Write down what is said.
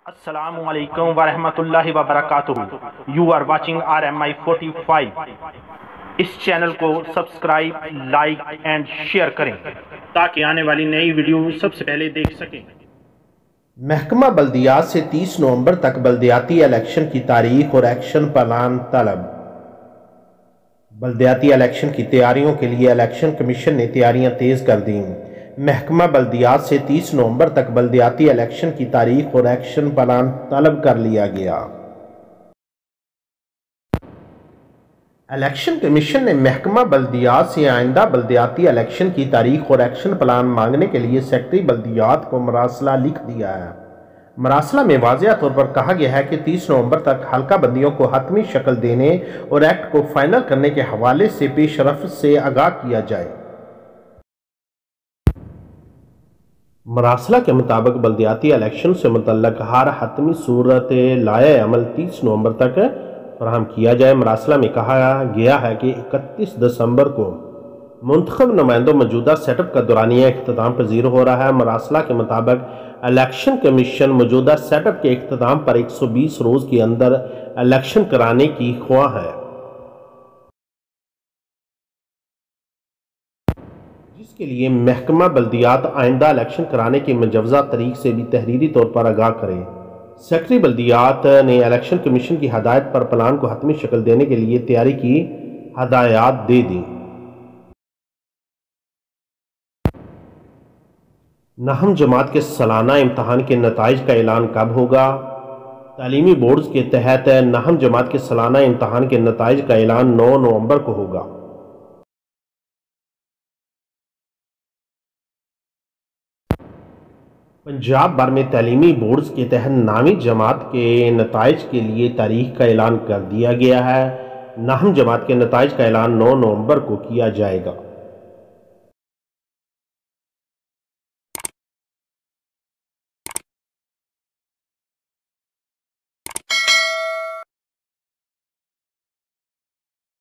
السلام علیکم ورحمۃ اللہ وبرکاتہ. You are watching RMI 45. اس چینل کو سبسکرائب، لائک اینڈ شیئر کریں تاکہ آنے والی نئی ویڈیو سب سے پہلے دیکھ سکیں. محکمہ بلدیات سے 30 نومبر تک بلدیاتی الیکشن کی تاریخ اور ایکشن پلان طلب. بلدیاتی الیکشن کی تیاریوں کے لیے الیکشن کمیشن نے تیاریاں تیز کر دیں. محکمہ بلدیات سے 30 نومبر تک بلدیاتی الیکشن کی تاریخ اور ایکشن پلان طلب کر لیا گیا. الیکشن کمیشن نے محکمہ بلدیات سے آئندہ بلدیاتی الیکشن کی تاریخ اور ایکشن پلان مانگنے کے لیے سیکرٹری بلدیات کو مراسلہ لکھ دیا ہے. مراسلہ میں واضح طور پر کہا گیا ہے کہ 30 نومبر تک حلقہ بندیوں کو حتمی شکل دینے اور ایکٹ کو فائنل کرنے کے حوالے سے پیش رفت سے آگاہ کیا جائے. مراسلہ کے مطابق بلدیاتی الیکشن سے متعلق ہر حتمی صورت لائحہ عمل 30 نومبر تک فراہم کیا جائے. مراسلہ میں کہا گیا ہے کہ 31 دسمبر کو منتخب نمائندوں موجودہ سیٹ اپ کا دورانیہ اختتام پذیر ہو رہا ہے. مراسلہ کے مطابق الیکشن کمیشن موجودہ سیٹ اپ کے اختتام پر 120 روز کے اندر الیکشن کرانے کی خواہاں ہے، جس کے لیے محکمہ بلدیات آئندہ الیکشن کرانے کے مجوزہ طریق سے بھی تحریری طور پر آگاہ کرے. سیکرٹری بلدیات نے الیکشن کمیشن کی ہدایت پر پلان کو حتمی شکل دینے کے لیے تیاری کی ہدایات دے دیں. نہم جماعت کے سالانہ امتحان کے نتائج کا اعلان کب ہوگا؟ تعلیمی بورڈز کے تحت نہم جماعت کے سالانہ امتحان کے نتائج کا اعلان 9 نومبر کو ہوگا. پنجاب بھر میں تعلیمی بورڈز کے تحت 9ویں جماعت کے نتائج کے لیے تاریخ کا اعلان کر دیا گیا ہے. نہم جماعت کے نتائج کا اعلان 9 نومبر کو کیا جائے گا.